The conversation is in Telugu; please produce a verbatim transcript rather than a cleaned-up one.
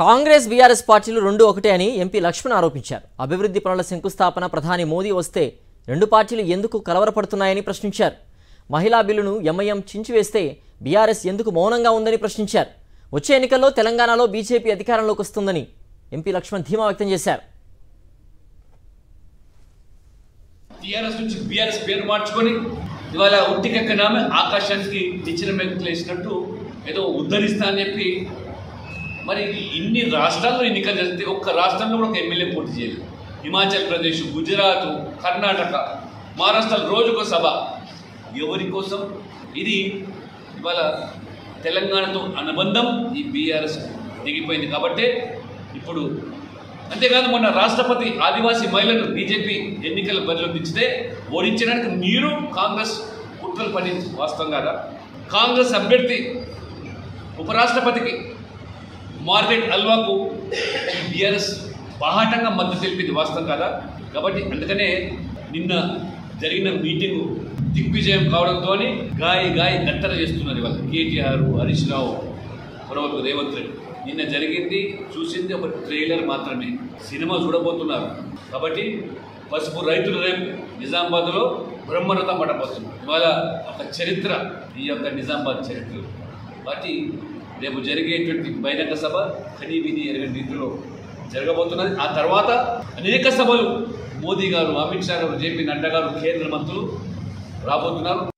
కాంగ్రెస్ బీఆర్ఎస్ పార్టీలు రెండు ఒకటే అని ఎంపీ లక్ష్మణ్ ఆరోపించారు. అభివృద్ధి పనుల శంకుస్థాపన ప్రధాని మోదీ వస్తే రెండు పార్టీలు ఎందుకు కలవరపడుతున్నాయని ప్రశ్నించారు. మహిళా బిల్లును ఎంఐఎం చించివేస్తే బీఆర్ఎస్ ఎందుకు మౌనంగా ఉందని ప్రశ్నించారు. వచ్చే ఎన్నికల్లో తెలంగాణలో బీజేపీ అధికారంలోకి వస్తుందని ఎంపీ లక్ష్మణ్ ధీమా వ్యక్తం చేశారు. టీఆర్ఎస్ నుంచి బీఆర్ఎస్ పేరు మార్చుకొని ఇవాళ ఉట్టికెక్కనామే ఆకాశానికి నిచ్చెన మెక్కులేసినట్టు ఏదో ఉద్ధరిస్తా అని చెప్పి మరి ఇన్ని రాష్ట్రాల్లో ఎన్నికలు జరిగితే ఒక్క రాష్ట్రంలో కూడా ఒక ఎమ్మెల్యే పోటీ చేయలేదు. హిమాచల్ ప్రదేశ్, గుజరాత్, కర్ణాటక, మహారాష్ట్రలో రోజుకో సభ. ఎవరి కోసం? ఇది ఇవాళ తెలంగాణతో అనుబంధం ఈ బీఆర్ఎస్ దిగిపోయింది కాబట్టి ఇప్పుడు అంతేకాదు మొన్న రాష్ట్రపతి ఆదివాసీ మహిళను బీజేపీ ఎన్నికల బరిలో దించితే ఓడించడానికి మీరు కాంగ్రెస్ కుట్రలు పని వాస్తవం కాదా? కాంగ్రెస్ అభ్యర్థి ఉపరాష్ట్రపతికి మార్గరెట్ అల్వాకు బీఆర్ఎస్ బాహాటంగా మద్దతు తెలిపింది వాస్తవం కాదా? కాబట్టి అందుకనే నిన్న జరిగిన మీటింగు దిగ్విజయం కావడంతో గాయ గాయ గట్టర చేస్తున్నారు ఇవాళ కేటీఆర్, హరీష్ రావు, మరొక రేవంత్ రెడ్డి. నిన్న జరిగింది చూసింది ఒక ట్రైలర్ మాత్రమే, సినిమా చూడబోతున్నారు. కాబట్టి పసుపు రైతులు రేపు నిజామాబాద్లో బ్రహ్మరథం పట్టబోతున్నారు. ఇవాళ ఒక చరిత్ర ఈ యొక్క నిజామాబాద్ చరిత్ర. కాబట్టి రేపు జరిగేటువంటి బహిరంగ సభ ఖనీ విధి ఎరగని రీతిలో జరగబోతున్నది. ఆ తర్వాత అనేక సభలు మోదీ గారు, అమిత్ షా గారు, జేపీ నడ్డా గారు, కేంద్ర మంత్రులు రాబోతున్నారు.